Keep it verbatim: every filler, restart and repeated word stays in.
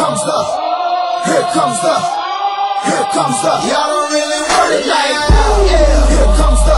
comes the, here comes the, here comes the, y'all don't really want it like that. Yeah, here comes the,